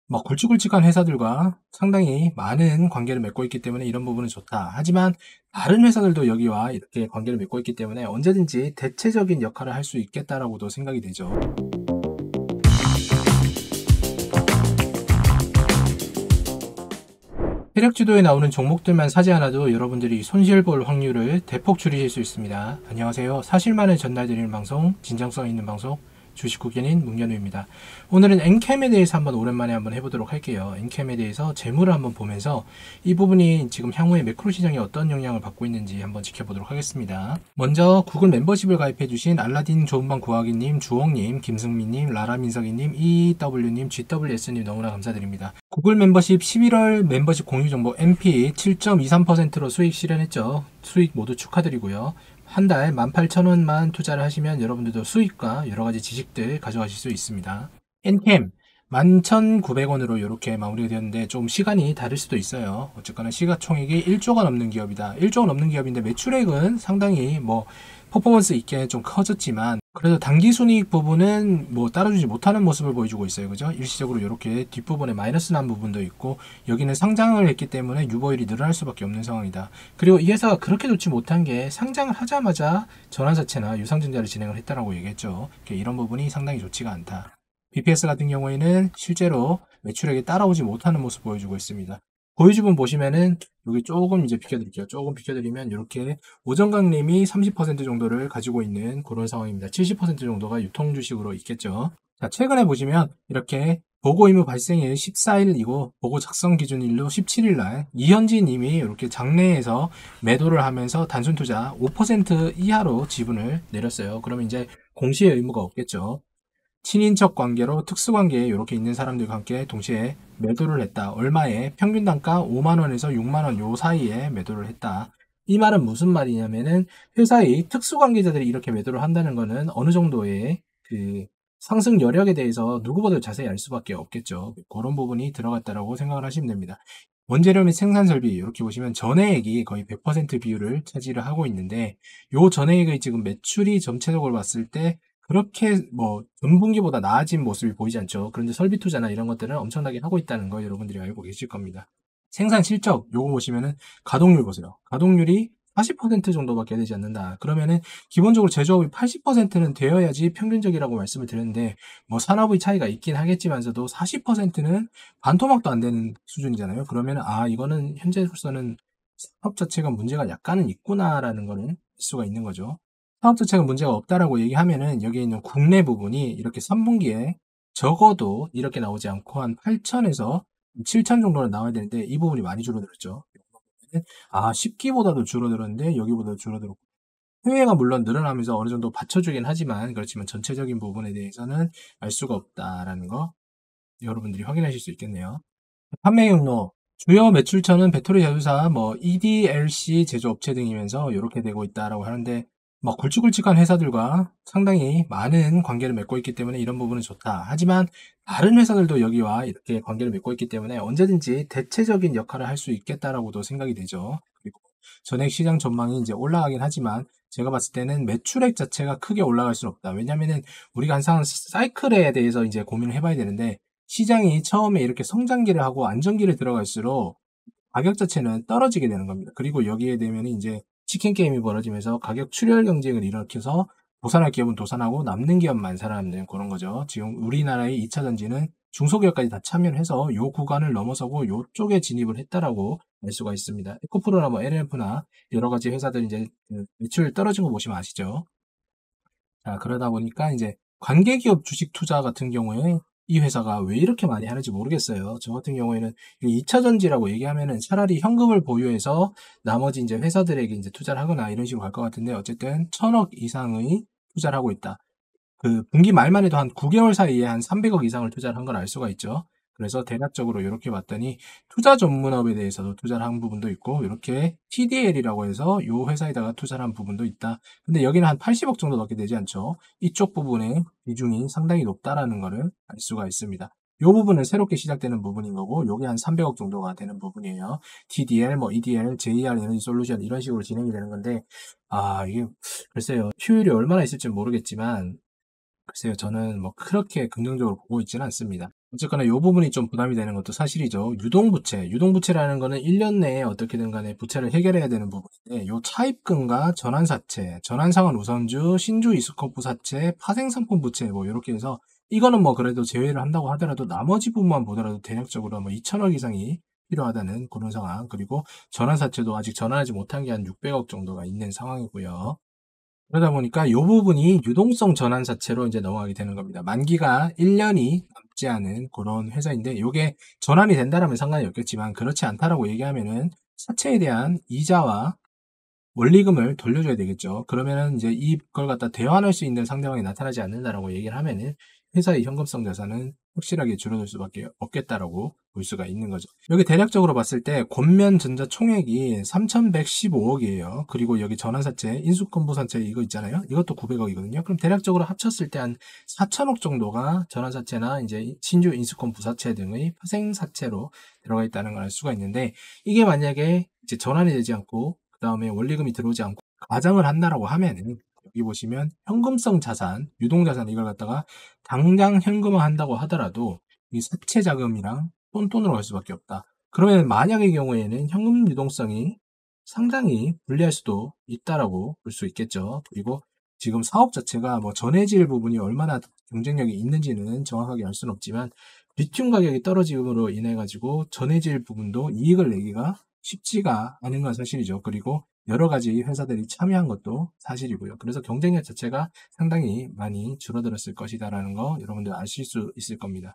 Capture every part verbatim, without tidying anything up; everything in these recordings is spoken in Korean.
뭐 굵직굵직한 회사들과 상당히 많은 관계를 맺고 있기 때문에 이런 부분은 좋다. 하지만 다른 회사들도 여기와 이렇게 관계를 맺고 있기 때문에 언제든지 대체적인 역할을 할 수 있겠다라고도 생각이 되죠. 세력 주도에 나오는 종목들만 사지 않아도 여러분들이 손실 볼 확률을 대폭 줄이실 수 있습니다. 안녕하세요. 사실만을 전달드리는 방송, 진정성 있는 방송, 주식국인인 문현우입니다. 오늘은 엔캠에 대해서 한번 오랜만에 한번 해보도록 할게요. 엔캠에 대해서 재물을 한번 보면서 이 부분이 지금 향후에 매크로 시장에 어떤 영향을 받고 있는지 한번 지켜보도록 하겠습니다. 먼저 구글 멤버십을 가입해주신 알라딘 좋은방 구하기님, 주홍님, 김승민님, 라라민석이님, 이더블유님, 지더블유에스님 너무나 감사드립니다. 구글 멤버십 십일월 멤버십 공유 정보 엠피 칠 점 이삼 퍼센트로 수익 실현했죠. 수익 모두 축하드리고요. 한 달 만 팔천 원만 투자를 하시면 여러분들도 수익과 여러가지 지식들 가져가실 수 있습니다. 엔캠 만 천구백 원으로 이렇게 마무리가 되었는데 좀 시간이 다를 수도 있어요. 어쨌거나 시가총액이 일조가 넘는 기업이다. 일조가 넘는 기업인데 매출액은 상당히 뭐 퍼포먼스 있게 좀 커졌지만 그래도 당기순이익 부분은 뭐 따라주지 못하는 모습을 보여주고 있어요. 그죠? 일시적으로 이렇게 뒷부분에 마이너스 난 부분도 있고 여기는 상장을 했기 때문에 유보율이 늘어날 수밖에 없는 상황이다. 그리고 이 회사가 그렇게 좋지 못한 게 상장을 하자마자 전환사채나 유상증자를 진행을 했다라고 얘기했죠. 이런 부분이 상당히 좋지가 않다. 비피에스 같은 경우에는 실제로 매출액이 따라오지 못하는 모습 보여주고 있습니다. 보유주분 보시면은 여기 조금 이제 비켜드릴게요. 조금 비켜드리면 이렇게 오전강림이 삼십 퍼센트 정도를 가지고 있는 그런 상황입니다. 칠십 퍼센트 정도가 유통주식으로 있겠죠. 자, 최근에 보시면 이렇게 보고 의무 발생일 십사 일이고 보고 작성 기준일로 십칠 일 날 이현진 님이 이렇게 장내에서 매도를 하면서 단순 투자 오 퍼센트 이하로 지분을 내렸어요. 그러면 이제 공시의 의무가 없겠죠. 친인척 관계로 특수관계에 이렇게 있는 사람들과 함께 동시에 매도를 했다. 얼마에? 평균 단가 오만 원에서 육만 원 요 사이에 매도를 했다. 이 말은 무슨 말이냐면은 회사의 특수관계자들이 이렇게 매도를 한다는 거는 어느 정도의 그 상승 여력에 대해서 누구보다 자세히 알 수밖에 없겠죠. 그런 부분이 들어갔다라고 생각을 하시면 됩니다. 원재료 및 생산 설비 이렇게 보시면 전해액이 거의 백 퍼센트 비율을 차지를 하고 있는데 요 전해액의 지금 매출이 전체적으로 봤을 때 그렇게 뭐 전분기보다 나아진 모습이 보이지 않죠. 그런데 설비 투자나 이런 것들은 엄청나게 하고 있다는 거 여러분들이 알고 계실 겁니다. 생산 실적 요거 보시면은 가동률 보세요. 가동률이 사십 퍼센트 정도밖에 되지 않는다. 그러면은 기본적으로 제조업이 팔십 퍼센트는 되어야지 평균적이라고 말씀을 드렸는데 뭐 산업의 차이가 있긴 하겠지만서도 사십 퍼센트는 반토막도 안 되는 수준이잖아요. 그러면 아 이거는 현재로서는 사업 자체가 문제가 약간은 있구나라는 거는 알 수가 있는 거죠. 사업 자체가 문제가 없다라고 얘기하면은 여기에 있는 국내 부분이 이렇게 삼 분기에 적어도 이렇게 나오지 않고 한 팔천에서 칠천 정도는 나와야 되는데 이 부분이 많이 줄어들었죠. 아, 십 기보다도 줄어들었는데 여기보다 줄어들었고 해외가 물론 늘어나면서 어느 정도 받쳐주긴 하지만 그렇지만 전체적인 부분에 대해서는 알 수가 없다라는 거 여러분들이 확인하실 수 있겠네요. 판매 경로 주요 매출처는 배터리 제조사, 뭐 이디엘씨 제조업체 등이면서 이렇게 되고 있다라고 하는데 막 굵직굵직한 회사들과 상당히 많은 관계를 맺고 있기 때문에 이런 부분은 좋다. 하지만 다른 회사들도 여기와 이렇게 관계를 맺고 있기 때문에 언제든지 대체적인 역할을 할 수 있겠다라고도 생각이 되죠. 그리고 전액 시장 전망이 이제 올라가긴 하지만 제가 봤을 때는 매출액 자체가 크게 올라갈 수는 없다. 왜냐면은 우리가 항상 사이클에 대해서 이제 고민을 해봐야 되는데 시장이 처음에 이렇게 성장기를 하고 안정기를 들어갈수록 가격 자체는 떨어지게 되는 겁니다. 그리고 여기에 되면 이제 치킨 게임이 벌어지면서 가격 출혈 경쟁을 일으켜서 도산할 기업은 도산하고 남는 기업만 살아남는 그런 거죠. 지금 우리나라의 이 차 전지는 중소기업까지 다 참여를 해서 요 구간을 넘어서고 요쪽에 진입을 했다라고 알 수가 있습니다. 에코프로나 뭐 엘엘에프나 여러 가지 회사들 이제 그 매출 떨어진 거 보시면 아시죠? 자, 그러다 보니까 이제 관계기업 주식 투자 같은 경우에 이 회사가 왜 이렇게 많이 하는지 모르겠어요. 저 같은 경우에는 이 차 전지라고 얘기하면은 차라리 현금을 보유해서 나머지 이제 회사들에게 이제 투자를 하거나 이런 식으로 갈 것 같은데 어쨌든 천억 이상의 투자를 하고 있다. 그 분기 말만 해도 한 구 개월 사이에 한 삼백억 이상을 투자를 한 걸 알 수가 있죠. 그래서 대략적으로 이렇게 봤더니 투자 전문업에 대해서도 투자를 한 부분도 있고 이렇게 티디엘이라고 해서 이 회사에다가 투자를 한 부분도 있다. 근데 여기는 한 팔십억 정도밖에 되지 않죠. 이쪽 부분의 비중이 상당히 높다라는 것을 알 수가 있습니다. 이 부분은 새롭게 시작되는 부분인 거고 여기 한 삼백억 정도가 되는 부분이에요. 티디엘, 뭐 이디엘, 제이알 에너지 솔루션 이런 식으로 진행이 되는 건데 아 이게 글쎄요. 효율이 얼마나 있을지 모르겠지만 글쎄요. 저는 뭐 그렇게 긍정적으로 보고 있지는 않습니다. 어쨌거나 이 부분이 좀 부담이 되는 것도 사실이죠. 유동부채, 유동부채라는 거는 일 년 내에 어떻게든 간에 부채를 해결해야 되는 부분인데, 요 차입금과 전환사채, 전환상환 우선주, 신주 이스코프 사채, 파생상품 부채 뭐 이렇게 해서, 이거는 뭐 그래도 제외를 한다고 하더라도 나머지 부분만 보더라도 대략적으로 뭐 이천억 이상이 필요하다는 그런 상황. 그리고 전환사채도 아직 전환하지 못한 게 한 육백억 정도가 있는 상황이고요. 그러다 보니까 이 부분이 유동성 전환사채로 이제 넘어가게 되는 겁니다. 만기가 일 년이 남지 않은 그런 회사인데, 이게 전환이 된다라면 상관이 없겠지만 그렇지 않다라고 얘기하면은 사채에 대한 이자와 원리금을 돌려줘야 되겠죠. 그러면은 이제 이걸 갖다 대환할 수 있는 상대방이 나타나지 않는다라고 얘기를 하면은 회사의 현금성 자산은 확실하게 줄어들 수밖에 없겠다라고 볼 수가 있는 거죠. 여기 대략적으로 봤을 때 권면전자 총액이 삼천백십오억이에요. 그리고 여기 전환사채, 인수권부사채 이거 있잖아요. 이것도 구백억이거든요. 그럼 대략적으로 합쳤을 때 한 사천억 정도가 전환사채나 이제 신주 인수권부사채 등의 파생사채로 들어가 있다는 걸 알 수가 있는데, 이게 만약에 이제 전환이 되지 않고 그 다음에 원리금이 들어오지 않고 가정을 한다라고 하면은, 여기 보시면 현금성 자산, 유동자산 이걸 갖다가 당장 현금화 한다고 하더라도 이 사채 자금이랑 똔똔으로 갈 수밖에 없다. 그러면 만약의 경우에는 현금 유동성이 상당히 불리할 수도 있다라고 볼 수 있겠죠. 그리고 지금 사업 자체가 뭐 전해질 부분이 얼마나 경쟁력이 있는지는 정확하게 알 수는 없지만, 리튬 가격이 떨어짐으로 인해 가지고 전해질 부분도 이익을 내기가 쉽지가 않은 건 사실이죠. 그리고 여러 가지 회사들이 참여한 것도 사실이고요. 그래서 경쟁력 자체가 상당히 많이 줄어들었을 것이다라는 거 여러분들 아실 수 있을 겁니다.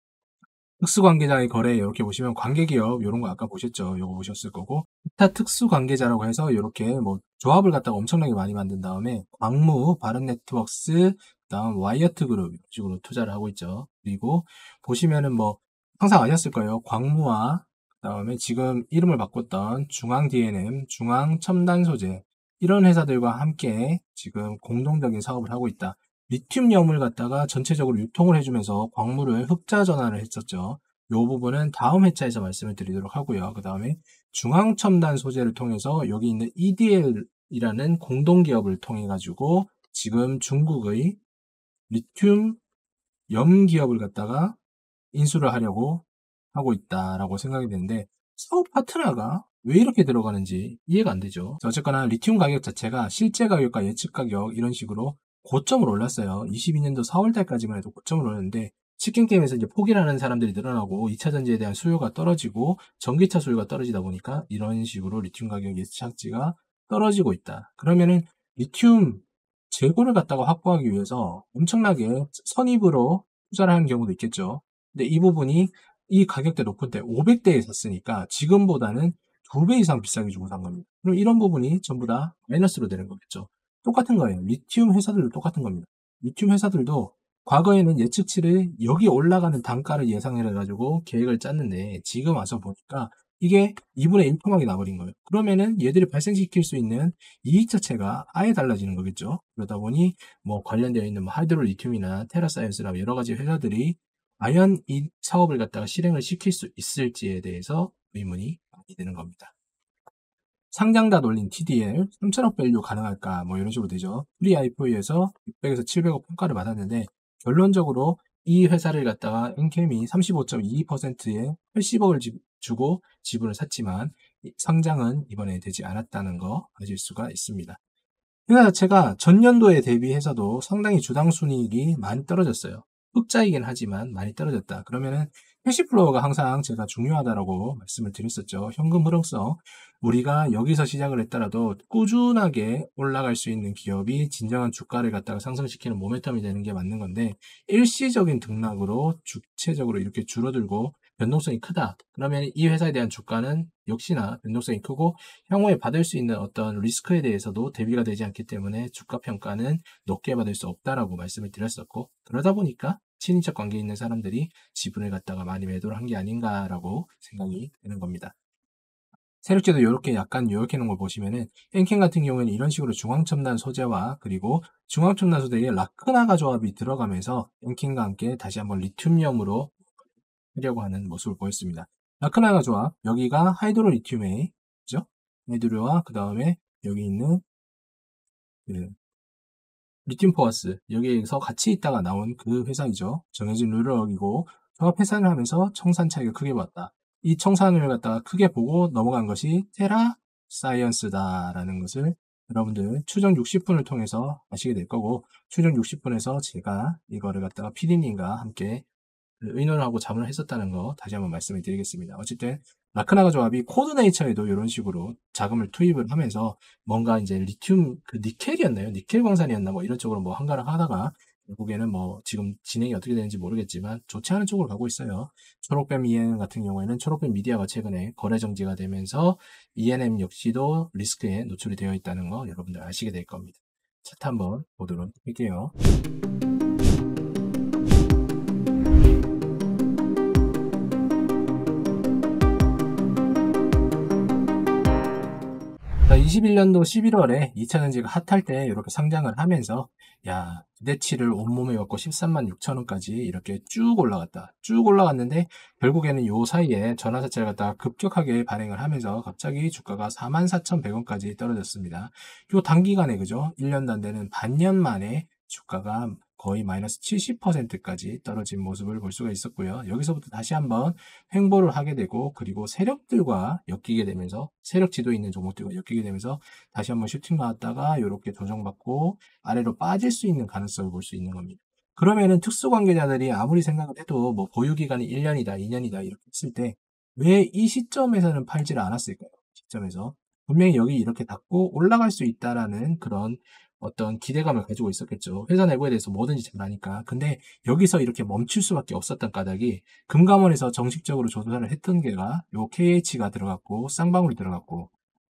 특수관계자의 거래 이렇게 보시면 관계기업 이런 거 아까 보셨죠? 이거 보셨을 거고, 기타 특수관계자라고 해서 이렇게 뭐 조합을 갖다가 엄청나게 많이 만든 다음에 광무, 바른네트웍스, 그다음 와이어트 그룹 이런 식으로 투자를 하고 있죠. 그리고 보시면은 뭐 항상 아셨을 거예요. 광무와 그다음에 지금 이름을 바꿨던 중앙 디엔엠, 중앙 첨단 소재 이런 회사들과 함께 지금 공동적인 사업을 하고 있다. 리튬염을 갖다가 전체적으로 유통을 해주면서 광물을 흑자 전환을 했었죠. 이 부분은 다음 회차에서 말씀을 드리도록 하고요. 그 다음에 중앙첨단 소재를 통해서 여기 있는 이디엘이라는 공동기업을 통해 가지고 지금 중국의 리튬 염 기업을 갖다가 인수를 하려고 하고 있다라고 생각이 되는데, 사업 파트너가 왜 이렇게 들어가는지 이해가 안 되죠. 어쨌거나 리튬 가격 자체가 실제 가격과 예측 가격 이런 식으로 고점을 올랐어요. 이십이 년도 사월 달까지만 해도 고점을 올렸는데, 치킨 게임에서 이제 포기를 하는 사람들이 늘어나고 이 차 전지에 대한 수요가 떨어지고 전기차 수요가 떨어지다 보니까 이런 식으로 리튬 가격 예측치가 떨어지고 있다. 그러면은 리튬 재고를 갖다가 확보하기 위해서 엄청나게 선입으로 투자를 하는 경우도 있겠죠. 근데 이 부분이 이 가격대 높은 때 오백 대에 샀으니까 지금보다는 두 배 이상 비싸게 주고 산 겁니다. 그럼 이런 부분이 전부 다 마이너스로 되는 거겠죠. 똑같은 거예요. 리튬 회사들도 똑같은 겁니다. 리튬 회사들도 과거에는 예측치를 여기 올라가는 단가를 예상을 해가지고 계획을 짰는데, 지금 와서 보니까 이게 이분의 일 토막이 나버린 거예요. 그러면은 얘들이 발생시킬 수 있는 이익 자체가 아예 달라지는 거겠죠. 그러다 보니 뭐 관련되어 있는 뭐 하이드로 리튬이나 테라사이언스나 여러 가지 회사들이 과연 이 사업을 갖다가 실행을 시킬 수 있을지에 대해서 의문이 많이 드는 겁니다. 상장다 놀린 티디엘 삼천억 밸류 가능할까 뭐 이런 식으로 되죠. 프리 아이피오에서 육백에서 칠백억 평가를 받았는데, 결론적으로 이 회사를 갖다가 엔캠이 삼십오 점 이이 퍼센트에 팔십억을 주고 지분을 샀지만 상장은 이번에 되지 않았다는 거 아실 수가 있습니다. 회사 자체가 전년도에 대비해서도 상당히 주당 순이익이 많이 떨어졌어요. 흑자이긴 하지만 많이 떨어졌다. 그러면은 캐시플로우가 항상 제가 중요하다라고 말씀을 드렸었죠. 현금 흐름성. 우리가 여기서 시작을 했더라도 꾸준하게 올라갈 수 있는 기업이 진정한 주가를 갖다가 상승시키는 모멘텀이 되는 게 맞는 건데, 일시적인 등락으로 주체적으로 이렇게 줄어들고 변동성이 크다. 그러면 이 회사에 대한 주가는 역시나 변동성이 크고 향후에 받을 수 있는 어떤 리스크에 대해서도 대비가 되지 않기 때문에 주가 평가는 높게 받을 수 없다라고 말씀을 드렸었고, 그러다 보니까 친인척 관계에 있는 사람들이 지분을 갖다가 많이 매도를 한 게 아닌가라고 생각이 되는 겁니다. 세력제도 이렇게 약간 요약해 놓은 걸 보시면은, 엔캠 같은 경우에는 이런 식으로 중앙첨단 소재와 그리고 중앙첨단 소재에 라크나가 조합이 들어가면서 엔캠과 함께 다시 한번 리튬염으로 하려고 하는 모습을 보였습니다. 라크나가 조합, 여기가 하이드로 리튬에 그죠? 하이드로와 그 다음에 여기 있는 그 리튬 포화스, 여기에서 같이 있다가 나온 그 회사이죠. 정해진 룰럭이고 종합 회산을 하면서 청산 차익을 크게 봤다. 이 청산을 갖다가 크게 보고 넘어간 것이 테라 사이언스다라는 것을 여러분들 추정 육십 분을 통해서 아시게 될 거고, 추정 육십 분에서 제가 이거를 갖다가 피디님과 함께 의논하고 자문을 했었다는 거 다시 한번 말씀을 드리겠습니다. 어쨌든 라크나가 조합이 코드네이처에도 이런 식으로 자금을 투입을 하면서 뭔가 이제 리튬, 그 니켈이었나요? 니켈 광산이었나? 뭐 이런 쪽으로 뭐 한가락 하다가 결국에는 뭐 지금 진행이 어떻게 되는지 모르겠지만 좋지 않은 쪽으로 가고 있어요. 초록뱀 이엔엠 같은 경우에는 초록뱀 미디어가 최근에 거래 정지가 되면서 이엔엠 역시도 리스크에 노출이 되어 있다는 거 여러분들 아시게 될 겁니다. 차트 한번 보도록 할게요. 이십일 년도 십일월에 이차전지가 핫할 때 이렇게 상장을 하면서 야 기대치를 온몸에 얻고 십삼만 육천 원까지 이렇게 쭉 올라갔다. 쭉 올라갔는데 결국에는 요 사이에 전환사채를 갖다가 급격하게 발행을 하면서 갑자기 주가가 사만 사천백 원까지 떨어졌습니다. 요 단기간에 그죠? 일 년도 안 되는 반년 만에 주가가 거의 마이너스 칠십 퍼센트까지 떨어진 모습을 볼 수가 있었고요. 여기서부터 다시 한번 횡보를 하게 되고, 그리고 세력들과 엮이게 되면서, 세력 지도에 있는 종목들과 엮이게 되면서 다시 한번 슈팅 나왔다가 이렇게 조정받고 아래로 빠질 수 있는 가능성을 볼 수 있는 겁니다. 그러면은 특수관계자들이 아무리 생각을 해도 뭐 보유기간이 일 년이다, 이 년이다 이렇게 했을 때 왜 이 시점에서는 팔지를 않았을까요? 시점에서 분명히 여기 이렇게 닫고 올라갈 수 있다라는 그런 어떤 기대감을 가지고 있었겠죠. 회사 내부에 대해서 뭐든지 잘 아니까. 근데 여기서 이렇게 멈출 수밖에 없었던 까닭이 금감원에서 정식적으로 조사를 했던 게가 요 케이에이치가 들어갔고 쌍방울이 들어갔고,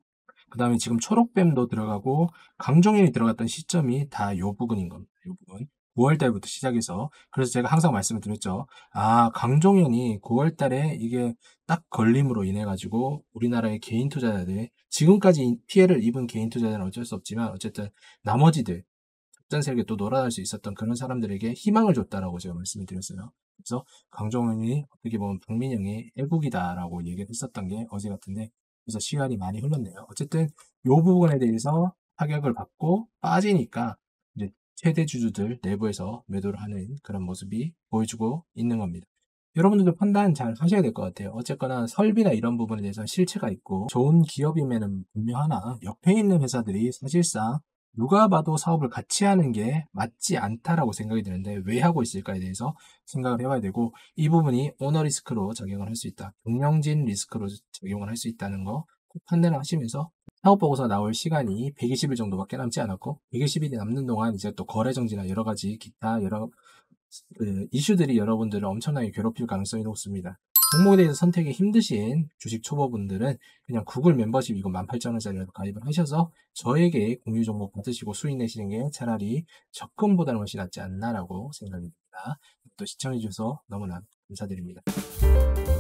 그 다음에 지금 초록뱀도 들어가고 강종현이 들어갔던 시점이 다 요 부분인 겁니다. 요 부분. 구월 달부터 시작해서. 그래서 제가 항상 말씀을 드렸죠. 아, 강종현이 구월 달에 이게 딱 걸림으로 인해 가지고 우리나라의 개인 투자자들, 지금까지 피해를 입은 개인 투자자는 어쩔 수 없지만 어쨌든 나머지들 적전 세력에 또 놀아날 수 있었던 그런 사람들에게 희망을 줬다라고 제가 말씀을 드렸어요. 그래서 강종현이 어떻게 보면 박민영의 애국이다라고 얘기를 했었던 게 어제 같은데, 그래서 시간이 많이 흘렀네요. 어쨌든 이 부분에 대해서 타격을 받고 빠지니까 이제 최대 주주들 내부에서 매도를 하는 그런 모습이 보여주고 있는 겁니다. 여러분들도 판단 잘 하셔야 될 것 같아요. 어쨌거나 설비나 이런 부분에 대해서 실체가 있고 좋은 기업임에는 분명하나 옆에 있는 회사들이 사실상 누가 봐도 사업을 같이 하는 게 맞지 않다라고 생각이 드는데 왜 하고 있을까에 대해서 생각을 해봐야 되고, 이 부분이 오너 리스크로 작용을 할 수 있다, 경영진 리스크로 작용을 할 수 있다는 거 꼭 판단을 하시면서, 사업보고서 나올 시간이 백이십 일 정도밖에 남지 않았고 백이십 일이 남는 동안 이제 또 거래 정지나 여러 가지 기타 여러 그 이슈들이 여러분들을 엄청나게 괴롭힐 가능성이 높습니다. 종목에 대해서 선택이 힘드신 주식 초보분들은 그냥 구글 멤버십 이거 만 팔천 원짜리라도 가입을 하셔서 저에게 공유 종목 받으시고 수익 내시는 게 차라리 적금보다는 훨씬 낫지 않나라고 생각이 듭니다. 또 시청해 주셔서 너무나 감사드립니다.